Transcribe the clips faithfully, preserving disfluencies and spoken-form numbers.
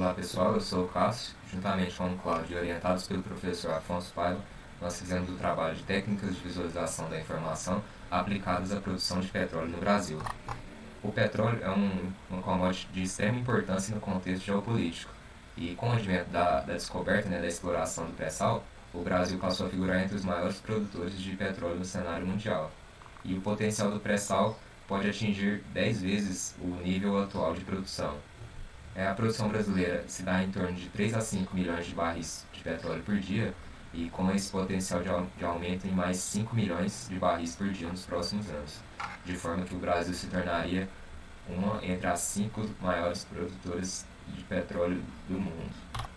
Olá pessoal, eu sou o Cássio, juntamente com o Cláudio, orientados pelo professor Afonso Paiva, nós fizemos o trabalho de técnicas de visualização da informação aplicadas à produção de petróleo no Brasil. O petróleo é um, uma commodity de extrema importância no contexto geopolítico, e com o advento da, da descoberta, né, da exploração do pré-sal, o Brasil passou a figurar entre os maiores produtores de petróleo no cenário mundial. E o potencial do pré-sal pode atingir dez vezes o nível atual de produção. É, a produção brasileira se dá em torno de três a cinco milhões de barris de petróleo por dia, e com esse potencial de, de aumento em mais cinco milhões de barris por dia nos próximos anos, de forma que o Brasil se tornaria uma entre as cinco maiores produtoras de petróleo do mundo.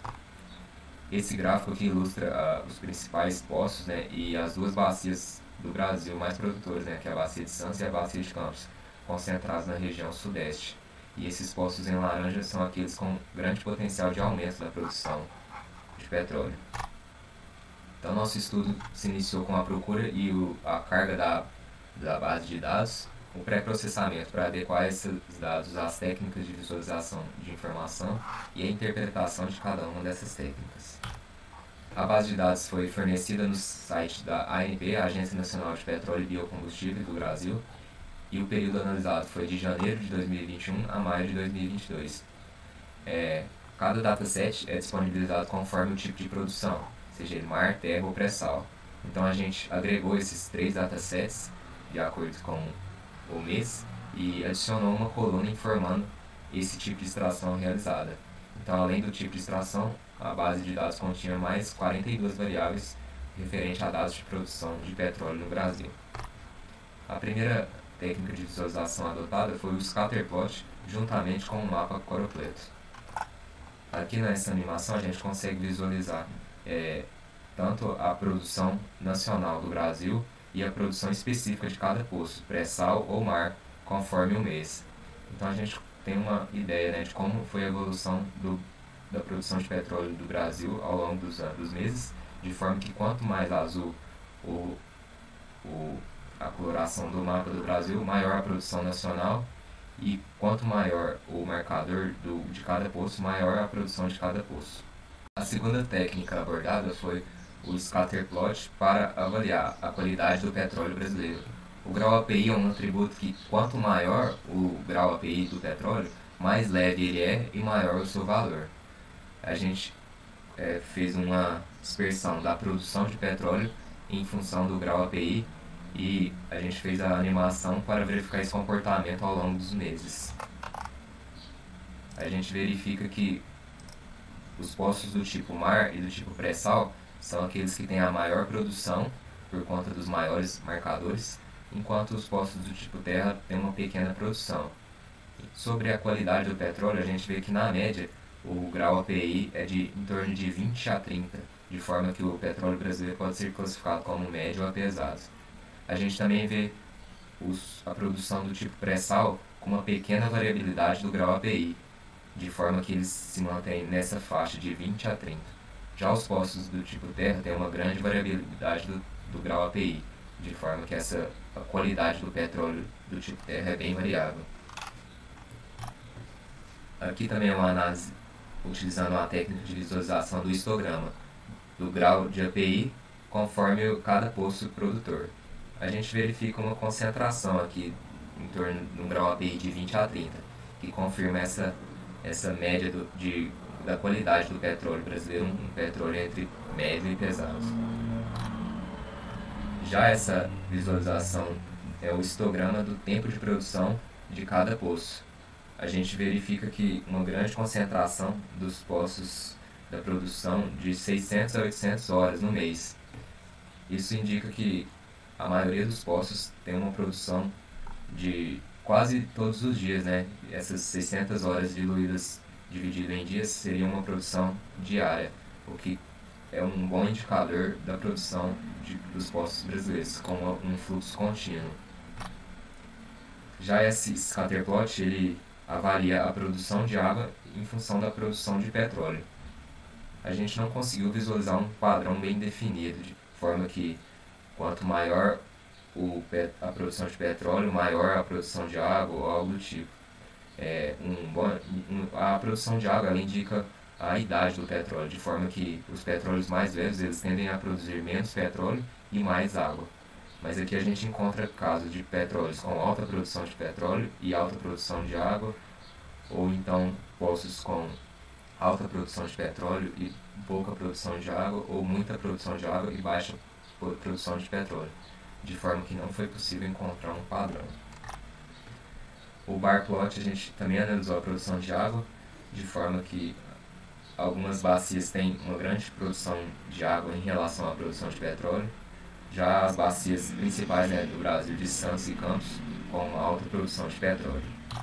Esse gráfico aqui ilustra uh, os principais poços, né, e as duas bacias do Brasil mais produtoras, né, que é a Bacia de Santos e a Bacia de Campos, concentradas na região sudeste. E esses poços em laranja são aqueles com grande potencial de aumento da produção de petróleo. Então, nosso estudo se iniciou com a procura e o, a carga da, da base de dados, o pré-processamento para adequar esses dados às técnicas de visualização de informação e a interpretação de cada uma dessas técnicas. A base de dados foi fornecida no site da A N P, a Agência Nacional de Petróleo e Biocombustível do Brasil, e o período analisado foi de janeiro de dois mil e vinte e um a maio de dois mil e vinte e dois. É, cada dataset é disponibilizado conforme o tipo de produção, seja ele mar, terra ou pré-sal. Então a gente agregou esses três datasets de acordo com o mês e adicionou uma coluna informando esse tipo de extração realizada. Então, além do tipo de extração, a base de dados continha mais quarenta e duas variáveis referentes a dados de produção de petróleo no Brasil. A primeira técnica de visualização adotada foi o scatterplot, juntamente com o mapa Choropleth. Aqui nessa animação a gente consegue visualizar é, tanto a produção nacional do Brasil e a produção específica de cada poço, pré-sal ou mar, conforme o mês. Então a gente tem uma ideia, né, de como foi a evolução do, da produção de petróleo do Brasil ao longo dos, dos meses, de forma que quanto mais azul o, o a coloração do mapa do Brasil, maior a produção nacional, e quanto maior o marcador do, de cada poço, maior a produção de cada poço. A segunda técnica abordada foi o scatterplot para avaliar a qualidade do petróleo brasileiro. O grau A P I é um atributo que, quanto maior o grau A P I do petróleo, mais leve ele é e maior o seu valor. A gente é, fez uma dispersão da produção de petróleo em função do grau A P I, e a gente fez a animação para verificar esse comportamento ao longo dos meses. A gente verifica que os poços do tipo mar e do tipo pré-sal são aqueles que têm a maior produção por conta dos maiores marcadores, enquanto os poços do tipo terra têm uma pequena produção. Sobre a qualidade do petróleo, a gente vê que na média o grau A P I é de em torno de vinte a trinta, de forma que o petróleo brasileiro pode ser classificado como médio a pesado. A gente também vê os, a produção do tipo pré-sal com uma pequena variabilidade do grau A P I, de forma que eles se mantêm nessa faixa de vinte a trinta. Já os poços do tipo terra têm uma grande variabilidade do, do grau A P I, de forma que essa, a qualidade do petróleo do tipo terra é bem variável. Aqui também é uma análise utilizando a técnica de visualização do histograma, do grau de A P I conforme cada poço produtor. A gente verifica uma concentração aqui em torno de um grau A P I de vinte a trinta, que confirma essa, essa média do, de, da qualidade do petróleo brasileiro, um petróleo entre médio e pesado. Já essa visualização é o histograma do tempo de produção de cada poço. A gente verifica que uma grande concentração dos poços da produção de seiscentas a oitocentas horas no mês. Isso indica que a maioria dos poços tem uma produção de quase todos os dias, né? Essas seiscentas horas diluídas, divididas em dias, seria uma produção diária, o que é um bom indicador da produção de, dos poços brasileiros, com um fluxo contínuo. Já esse scatterplot, ele avalia a produção de água em função da produção de petróleo. A gente não conseguiu visualizar um padrão bem definido, de forma que quanto maior o, a produção de petróleo, maior a produção de água ou algo do tipo. É, um bom, um, a produção de água ela indica a idade do petróleo, de forma que os petróleos mais velhos eles tendem a produzir menos petróleo e mais água. Mas aqui a gente encontra casos de petróleos com alta produção de petróleo e alta produção de água, ou então poços com alta produção de petróleo e pouca produção de água, ou muita produção de água e baixa produção de petróleo, de forma que não foi possível encontrar um padrão. O bar plot a gente também analisou a produção de água, de forma que algumas bacias têm uma grande produção de água em relação à produção de petróleo, já as bacias principais, né, do Brasil, de Santos e Campos, com alta produção de petróleo.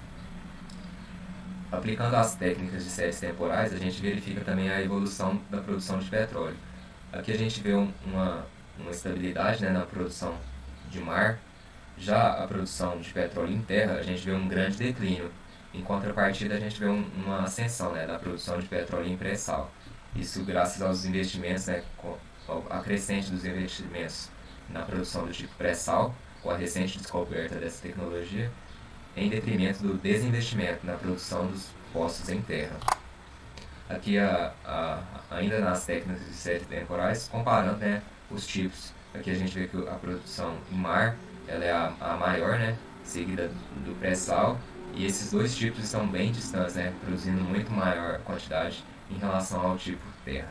Aplicando as técnicas de séries temporais, a gente verifica também a evolução da produção de petróleo. Aqui a gente vê um, uma, uma estabilidade, né, na produção de mar. Já a produção de petróleo em terra, a gente vê um grande declínio. Em contrapartida, a gente vê um, uma ascensão, né, da produção de petróleo em pré-sal. Isso graças aos investimentos, né, a crescente dos investimentos na produção do tipo pré-sal, com a recente descoberta dessa tecnologia, em detrimento do desinvestimento na produção dos poços em terra. Aqui, a, a, ainda nas técnicas de séries temporais, comparando, né, os tipos. Aqui a gente vê que a produção em mar ela é a, a maior, né, seguida do pré-sal, e esses dois tipos estão bem distantes, né, produzindo muito maior quantidade em relação ao tipo terra.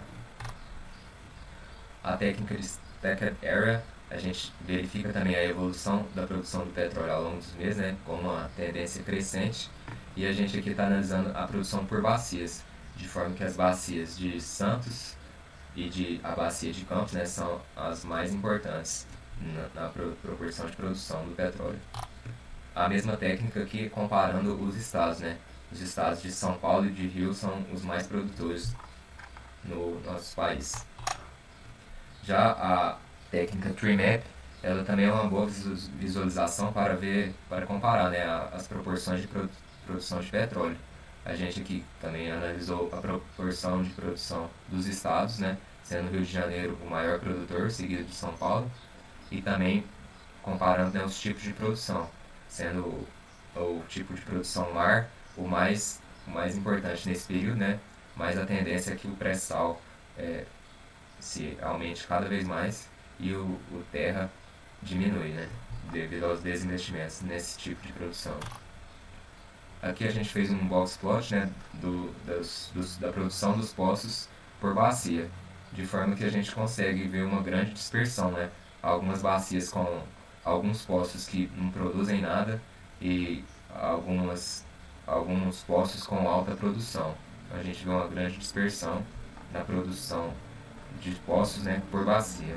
A técnica de Stacked Area, a gente verifica também a evolução da produção do petróleo ao longo dos meses, né, com uma tendência crescente, e a gente aqui está analisando a produção por bacias, de forma que as bacias de Santos e de, a bacia de Campos, né, são as mais importantes na, na pro, proporção de produção do petróleo. A mesma técnica aqui comparando os estados, né, os estados de São Paulo e de Rio são os mais produtores no nosso país. Já a técnica Tree Map, ela também é uma boa visualização para ver, para comparar, né, as proporções de produção de petróleo. A gente aqui também analisou a proporção de produção dos estados, né, sendo o Rio de Janeiro o maior produtor, seguido de São Paulo, e também comparando, né, os tipos de produção, sendo o, o tipo de produção mar o mais, o mais importante nesse período, né, mas a tendência é que o pré-sal é, se aumente cada vez mais e o, o terra diminui, né, devido aos desinvestimentos nesse tipo de produção. Aqui a gente fez um box plot, né, do, dos, dos, da produção dos poços por bacia, de forma que a gente consegue ver uma grande dispersão, né, algumas bacias com alguns poços que não produzem nada e algumas, alguns poços com alta produção. A gente vê uma grande dispersão na produção de poços, né, por bacia.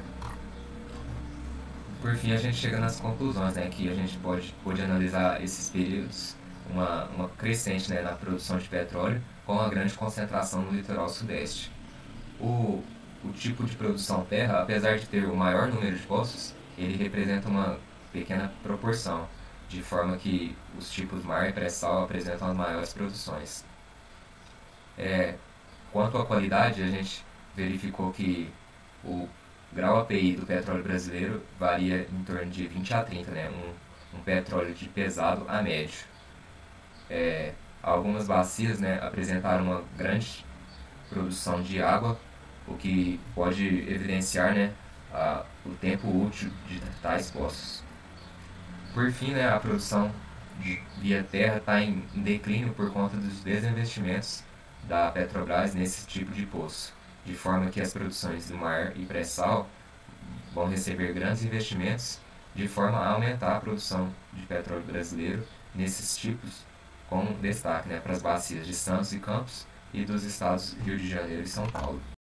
Por fim, a gente chega nas conclusões, né, que a gente pode, pode analisar esses períodos, uma, uma crescente, né, na produção de petróleo, com uma grande concentração no litoral sudeste. O, o tipo de produção terra, apesar de ter o maior número de poços, ele representa uma pequena proporção, de forma que os tipos mar e pré-sal apresentam as maiores produções. É, quanto à qualidade, a gente verificou que o grau A P I do petróleo brasileiro varia em torno de vinte a trinta, né? um, um petróleo de pesado a médio. É, algumas bacias, né, apresentaram uma grande produção de água, o que pode evidenciar, né, a, o tempo útil de tais poços. Por fim, né, a produção de, via terra está em, em declínio por conta dos desinvestimentos da Petrobras nesse tipo de poço, de forma que as produções do mar e pré-sal vão receber grandes investimentos, de forma a aumentar a produção de petróleo brasileiro nesses tipos, com destaque, né, para as bacias de Santos e Campos e dos estados Rio de Janeiro e São Paulo.